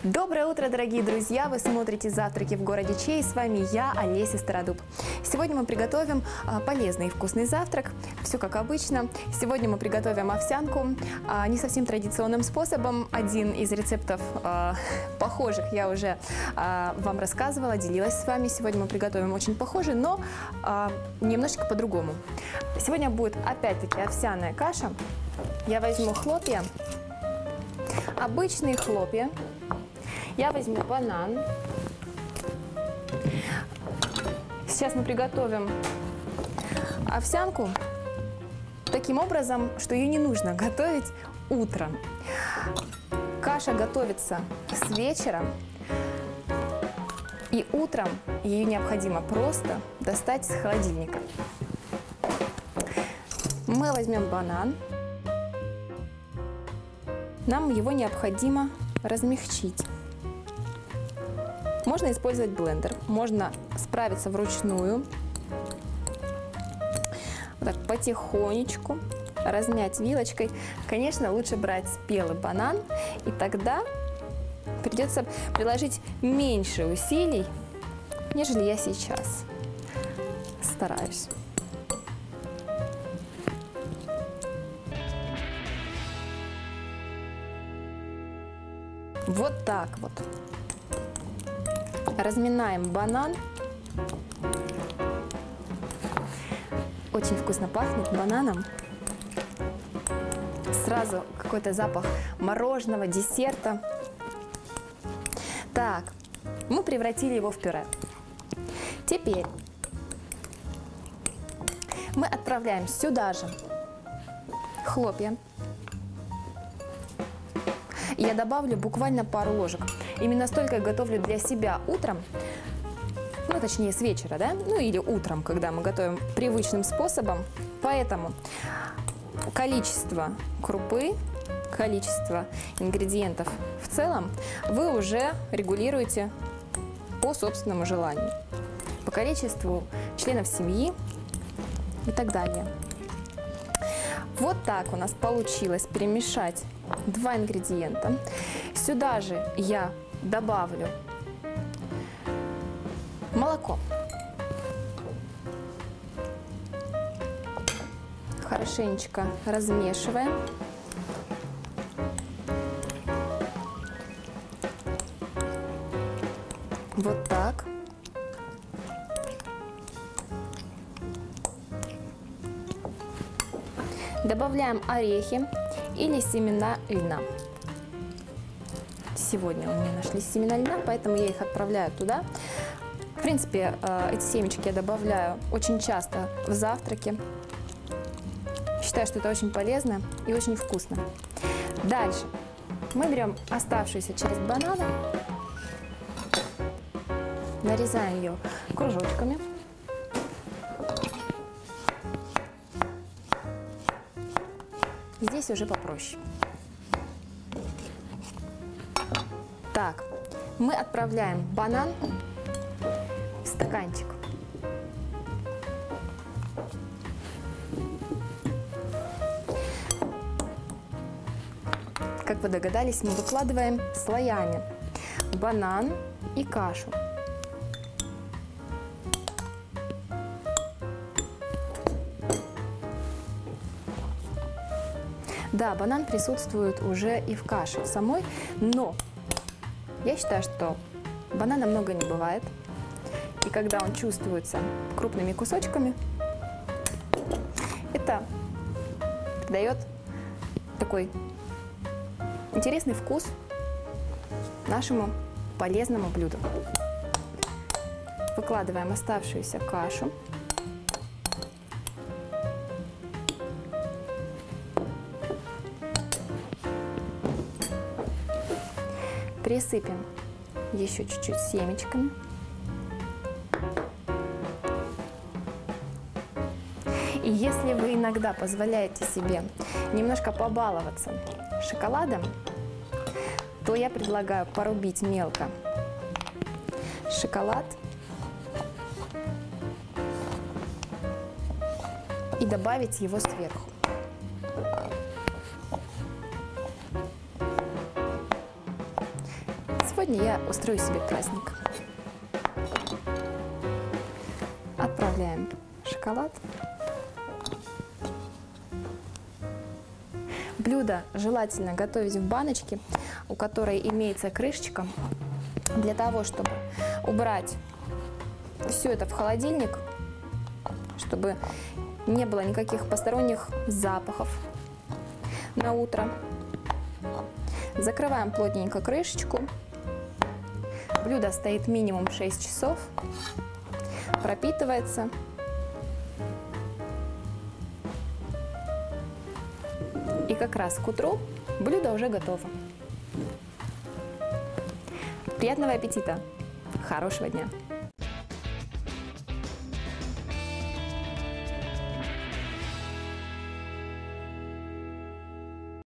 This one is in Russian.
Доброе утро, дорогие друзья! Вы смотрите «Завтраки в городе Чей». С вами я, Олеся Стародуб. Сегодня мы приготовим полезный и вкусный завтрак. Все как обычно. Сегодня мы приготовим овсянку не совсем традиционным способом. Один из рецептов похожих я уже вам рассказывала, делилась с вами. Сегодня мы приготовим очень похожий, но немножечко по-другому. Сегодня будет опять-таки овсяная каша. Я возьму хлопья, обычные хлопья. Я возьму банан. Сейчас мы приготовим овсянку таким образом, что ее не нужно готовить утром. Каша готовится с вечера, и утром ее необходимо просто достать из холодильника. Мы возьмем банан. Нам его необходимо размягчить. Можно использовать блендер, можно справиться вручную. Вот так потихонечку размять вилочкой. Конечно, лучше брать спелый банан, и тогда придется приложить меньше усилий, нежели я сейчас стараюсь. Вот так вот. Разминаем банан. Очень вкусно пахнет бананом. Сразу какой-то запах мороженого, десерта. Так, мы превратили его в пюре. Теперь мы отправляем сюда же хлопья. Я добавлю буквально пару ложек. Именно столько я готовлю для себя утром, ну, точнее, с вечера, да? Ну, или утром, когда мы готовим привычным способом. Поэтому количество крупы, количество ингредиентов в целом вы уже регулируете по собственному желанию, по количеству членов семьи и так далее. Вот так у нас получилось перемешать два ингредиента. Сюда же я добавлю молоко. Хорошенечко размешиваем. Вот так. Добавляем орехи или семена льна. Сегодня у меня нашлись семена льна, поэтому я их отправляю туда. В принципе, эти семечки я добавляю очень часто в завтраки. Считаю, что это очень полезно и очень вкусно. Дальше мы берем оставшуюся часть банана, нарезаем ее кружочками. Здесь уже попроще. Так, мы отправляем банан в стаканчик. Как вы догадались, мы выкладываем слоями банан и кашу. Да, банан присутствует уже и в каше в самой, но я считаю, что банана много не бывает. И когда он чувствуется крупными кусочками, это дает такой интересный вкус нашему полезному блюду. Выкладываем оставшуюся кашу. Присыпем еще чуть-чуть семечками. И если вы иногда позволяете себе немножко побаловаться шоколадом, то я предлагаю порубить мелко шоколад и добавить его сверху. сегодня я устрою себе праздник. Отправляем шоколад. Блюдо желательно готовить в баночке, у которой имеется крышечка, для того, чтобы убрать все это в холодильник, чтобы не было никаких посторонних запахов на утро. Закрываем плотненько крышечку. Блюдо стоит минимум 6 часов, пропитывается. И как раз к утру блюдо уже готово. Приятного аппетита! Хорошего дня!